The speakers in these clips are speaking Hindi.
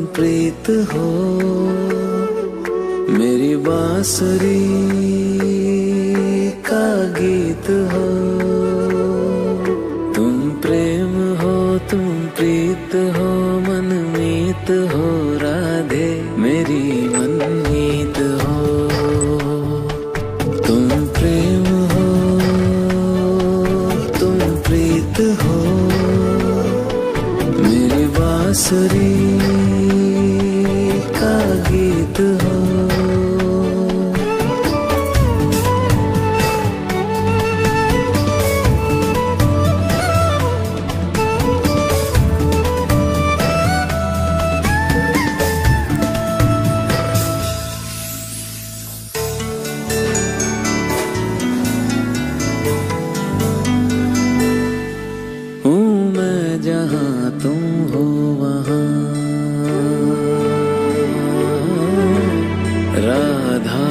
प्रीत हो, मेरी बांसुरी का गीत हो। तुम प्रेम हो, तुम प्रीत हो, मनमीत हो राधे, मेरी मनमीत हो। तुम प्रेम हो, तुम प्रीत हो, मेरी बांसुरी का गीत हो। जहाँ तुम हो वहाँ राधा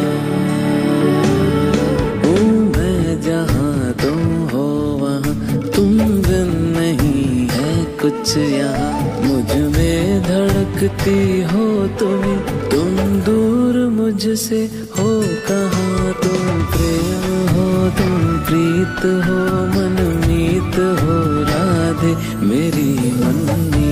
हूँ मैं, जहाँ तुम हो वहाँ तुम बिन नहीं है कुछ यहाँ। मुझ में धड़कती हो तुम दूर मुझसे हो कहाँ। तुम प्रेम हो, तुम प्रीत हो, मनमीत हो राधे, मेरी मनमीत